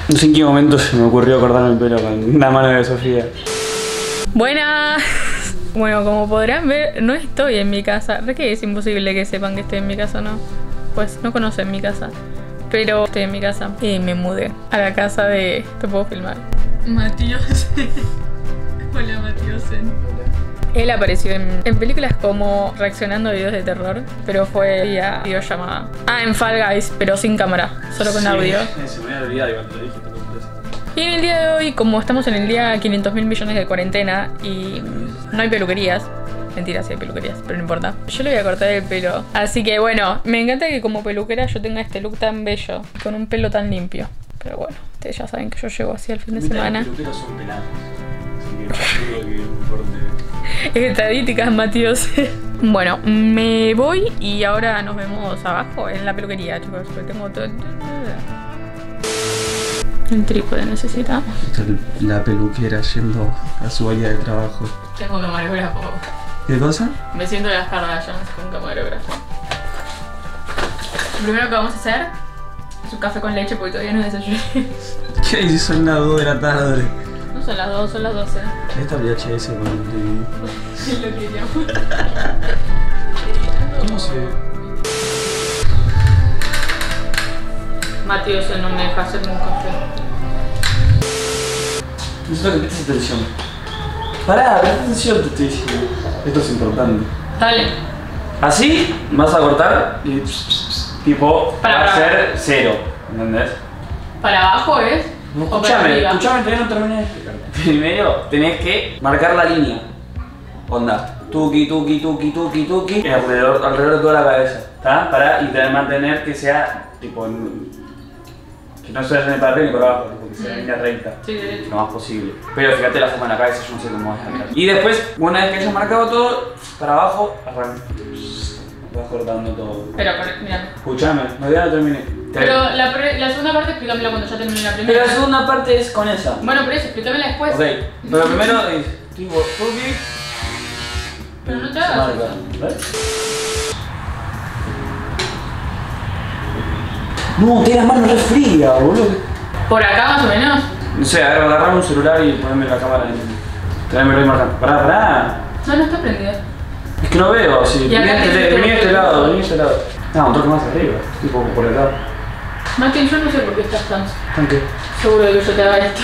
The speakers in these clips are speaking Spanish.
No sé en qué momento se me ocurrió cortarme el pelo con una mano de Sofía. Buenas. Bueno, como podrán ver, no estoy en mi casa. ¿Re que es imposible que sepan que estoy en mi casa, no? Pues no conocen mi casa. Pero estoy en mi casa y me mudé a la casa de... ¿Te puedo filmar? Matías. Hola, Matías. Él apareció en películas como reaccionando a videos de terror, pero fue vía videollamada. Ah, en Fall Guys, pero sin cámara, solo con audio. Se me había olvidado, igual te lo dije. Y en el día de hoy, como estamos en el día 500.000 millones de cuarentena y no hay peluquerías, mentira, sí hay peluquerías, pero no importa, yo le voy a cortar el pelo. Así que bueno, me encanta que como peluquera yo tenga este look tan bello, con un pelo tan limpio. Pero bueno, ustedes ya saben que yo llego así al fin de semana. Los peluqueros son pelados, así que no dudo que importe. Estadísticas, Matías. Bueno, me voy y ahora nos vemos abajo en la peluquería, chicos, porque tengo todo... Un trípode necesitamos. La peluquera yendo a su área de trabajo. Tengo camarógrafo. ¿Qué cosa? Me siento de las Kardashians con camarógrafo. Lo primero que vamos a hacer es un café con leche porque todavía no desayuné. ¿Qué dices? Son las 2 de la tarde. No son las 2, son las 12. Esta VHS con el TV. Sí, lo queríamos. ¿Cómo se...? Matías no me deja hacerme un café. Necesito que prestes atención. Pará, presta atención, te estoy diciendo. Esto es importante. Dale. Así vas a cortar y tipo Para va a abajo. ser 0, ¿entendés? ¿Para abajo es? No, ¿O para arriba? escuchame, todavía no terminé de explicarte. Primero tenés que marcar la línea. Onda, tuki, tuki, tuki, tuki, tuki, alrededor de toda la cabeza, ¿está? Para y mantener que sea tipo... que no se vaya ni para arriba ni para abajo, tipo, que sea en línea recta, Sí, derecho. lo más posible. Pero fíjate la forma en la cabeza, yo no sé cómo vas a sacar. Y después, una vez que hayas marcado todo, para abajo, arranca. Vas cortando todo. Pero, mira. Escuchame, todavía no terminé. Pero la segunda parte explícamela cuando ya termine la primera. Pero la segunda parte es con esa. Bueno, por eso, explícamela después. Ok, pero primero es tipo tuki. Pero no te hagas marca, eso. ¿ves? No, tenés las manos re frías, boludo. ¿Por acá más o menos? No sé, agarrame un celular y ponerme la cámara en... Tenérmelo ahí marcando. Pará. No, no está prendida. Es que no veo, sí. Y acá Vení tienes de este todo. lado, vení de este lado. No, un toque más arriba, tipo por acá. Martín, yo no sé por qué estás tan ¿Qué? seguro de que yo te haga esto.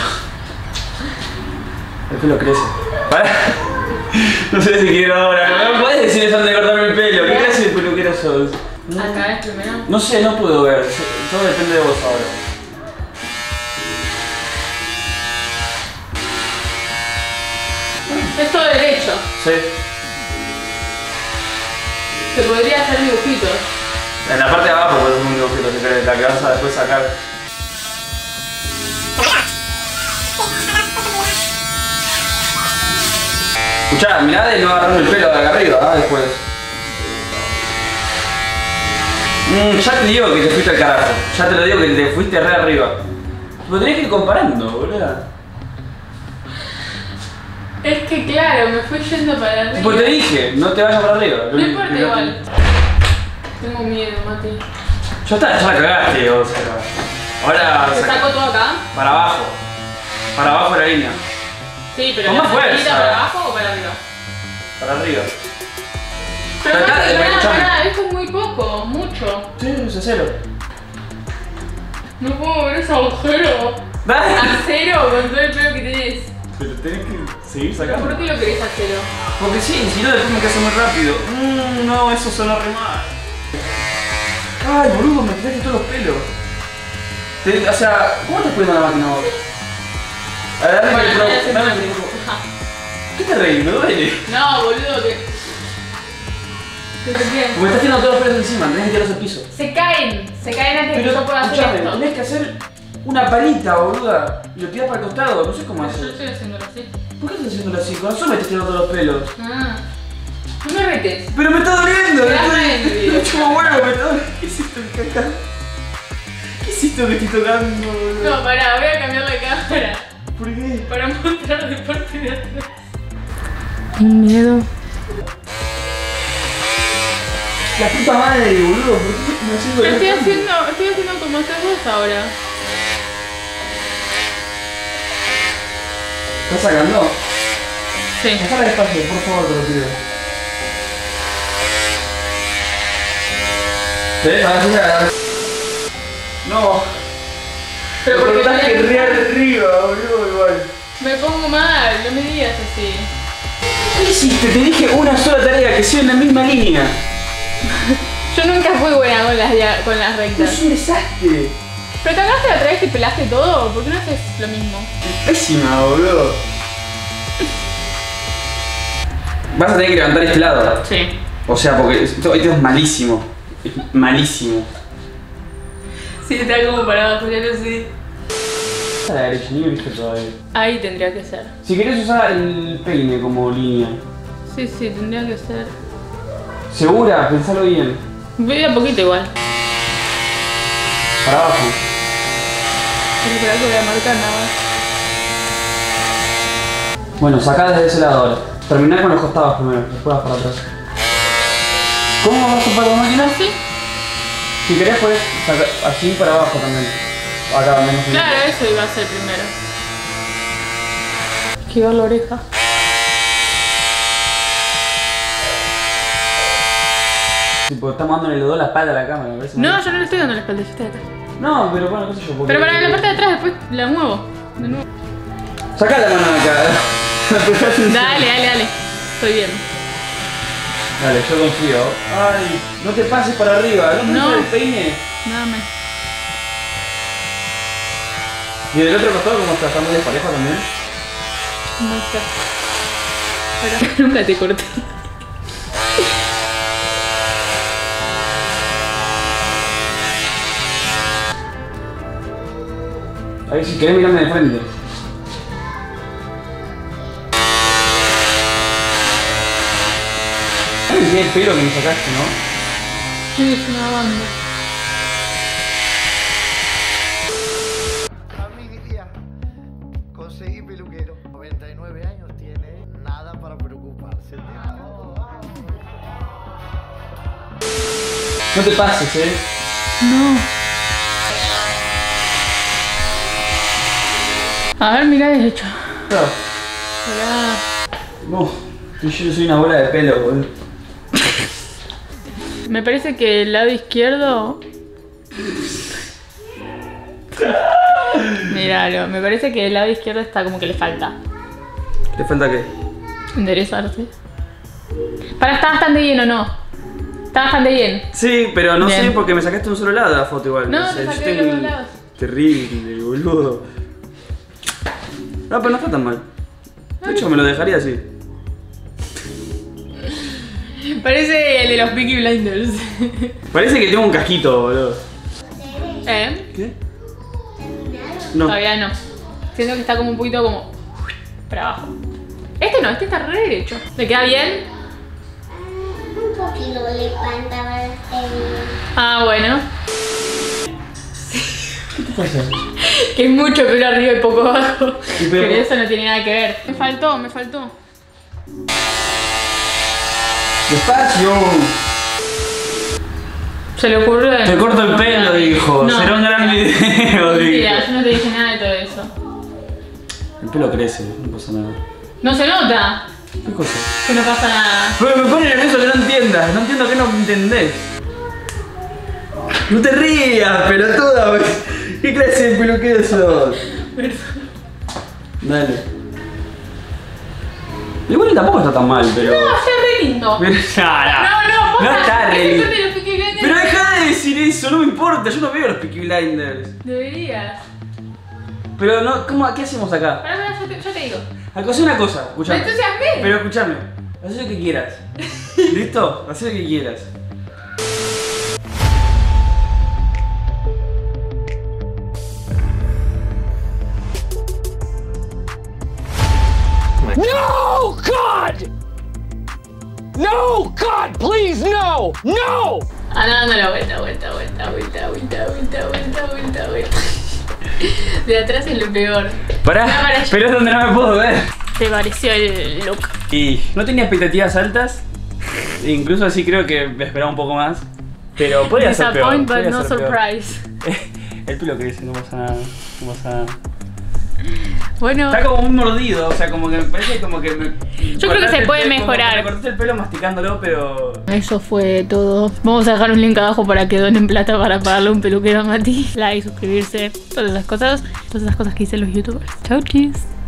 El pelo crece. Pará. No sé si quiero ahora. No me podés decir eso antes de cortarme el pelo. ¿Qué clase de peluquera sos? Acá es primero. No sé, no puedo ver. Todo depende de vos ahora. Es todo derecho. Sí. Se podría hacer dibujitos. En la parte de abajo puedes hacer un dibujito si querés, la que vas a después sacar. Escuchá, mirá de no agarrarme el pelo de acá arriba, después. Ya te digo que te fuiste al carajo. Ya te lo digo que te fuiste re arriba. Lo tenés que ir comparando, boludo. Es que claro, me fui yendo para arriba. Pues te dije, no te vayas para arriba. No importa igual. Tengo miedo, Mati. Ya está, ya la cagaste, o sea. Ahora ¿Te saco todo acá? para abajo. Para abajo de la línea. Sí, pero Con más ¿la fuerza. puntita para abajo o para arriba? Para arriba. Pero Acá, Mati, escuchame. pará, esto es muy poco, mucho. Sí, es a 0. No puedo ver ese agujero. Dale. A cero con todo el pelo que tenés. Pero tenés que seguir ¿Pero sacando. por qué lo querés a cero? Porque sí, si no después me quedas muy rápido. No, eso suena re mal. Ay, boludo, me quitaste todos los pelos. O sea, ¿cómo estás poniendo la máquina vos? A ver, dame Bueno, el voy a micrófono, hacer dame el una- micrófono. ¿Qué te reís? Me duele. No, boludo, que... ¿Qué te qué? Me estás tirando todos los pelos encima, tenés que tirarlos al piso. Se caen antes de que yo pueda hacer escuchame, esto. tenés que hacer una palita, boluda. Y lo tirás para el costado, no sé cómo Yo hacer. estoy haciéndolo así. ¿Por qué estás haciéndolo así? Con razón me estás tirando todos los pelos. Ah. No me retes. Pero me está doliendo, Me das mal en mi vida. me chupo huevo, me está doliendo. ¿Qué hiciste, caca? ¿Qué hiciste que estoy tocando, boludo? No, pará, voy a cambiar la cámara. ¿Por qué? Para mostrar de parte de atrás. Tengo miedo. La puta madre, boludo. ¿Por qué me haciendo Estoy haciendo como haces vos ahora. ¿Estás sacando? Sí. Déjala despacio, por favor, te lo pido. ¿Ves? A ver si se... No. Pero lo porque cortaste re arriba, boludo, igual. me pongo mal, no me digas así. ¿Qué hiciste? Te dije una sola tarea, que sea en la misma línea. Yo nunca fui buena con las rectas. Es un desastre. ¿Pero te agarraste la otra vez y pelaste todo? ¿Por qué no haces lo mismo? Pésima, boludo. Vas a tener que levantar este lado. Sí. O sea, porque esto es malísimo. Es malísimo. Sí, está como para abajo, ya lo sé. A la derecha, ni me viste todavía. Ahí tendría que ser. Si querés usar el peine como línea. Sí, tendría que ser. ¿Segura? Pensalo bien. Voy a poquito igual. Para abajo. Pero por algo voy a marcar nada más. Bueno, sacá desde ese lado ahora. Terminá con los costados primero, después vas para atrás. ¿Cómo vas a tapar la máquina? ¿Sí? Si querés puedes sacar así para abajo también. Acá menos. Claro, eso iba a ser primero. Esquivar la oreja. Tipo, estamos dándole los dos la espalda a la cámara, me parece. No, yo no le estoy dando la espalda, yo estoy acá. No, pero bueno, qué sé yo. Porque... Pero para la parte de atrás después la muevo. De nuevo. Sacá la mano de acá. Dale. Estoy bien. Dale, yo confío. Ay, no te pases para arriba, no me No. el peine. Nada más. ¿Y del otro costado cómo estás? ¿Estás muy desparejo también? No sé. Pero nunca te corté. Ahí si querés mirarme de frente. Ay, el pelo que me sacaste, ¿no? Sí, es una banda. Familia, conseguí peluquero. 99 años tiene, nada para preocuparse. No te pases, No. A ver, mirá derecho. Mirá. No, yo soy una bola de pelo, boludo. Me parece que el lado izquierdo. Míralo, me parece que el lado izquierdo está como que le falta ¿Te falta qué? enderezarse. Para, está bastante bien o no. Está bastante bien. Sí, pero no Bien. sé porque me sacaste un solo lado de la foto igual. No, sé, te yo saqué de tengo los un- dos lados. Terrible, boludo. No, pero no está tan mal. De hecho, me lo dejaría así. Parece el de los Peaky Blinders. Parece que tengo un casquito, boludo. ¿Eh? No. Todavía no. Siento que está como un poquito como para abajo. Este no, este está re derecho. ¿Le queda bien? Un poquito le faltaba Ah, bueno. ¿Qué te pasa? Que es mucho pelo arriba y poco abajo. Y pero- Pero eso no tiene nada que ver. Me faltó. ¡Despacio! Se le ocurrió. Te corto el pelo, dijo. No. Será un gran video, Mentira, dijo. yo no te dije nada de todo eso. El pelo crece, no pasa nada. No se nota ¿Qué cosa? que no pasa nada. Pero me pone nervioso que no entiendas. No entiendo que no entendés. No te rías, pelotuda, güey. ¿Qué clase de peluquero sos? Dale. Igual tampoco está tan mal, pero. No, está re lindo. Pero, No, no está re Ese lindo. son de los Peaky Blinders. Pero deja de decir eso, no me importa, yo no veo los Peaky Blinders. Deberías. Pero no, ¿cómo, ¿qué hacemos acá? Pará, yo te digo. Acá una cosa, Me escuchame. entusiasmé. Pero escúchame, haz lo que quieras. ¿Listo? Haz lo que quieras. No, God! No, God, please, no! No! Ah, no, vuelta. De atrás es lo peor. Pará, No, para allá. pero es donde no me puedo ver. ¿Te pareció el look? Y no tenía expectativas altas. Incluso así creo que me esperaba un poco más. Pero podría ser peor. Disappoint but podría no ser peor. surprise. El pelo crece, no pasa nada. No pasa nada. Bueno, Está como muy mordido, o sea, como que me parece como que yo creo que se puede mejorar. Me cortaste el pelo masticándolo, pero... eso fue todo. Vamos a dejar un link abajo para que donen plata para pagarle un peluquero a Mati. Like, suscribirse, todas esas cosas que dicen los youtubers. Chau, chis.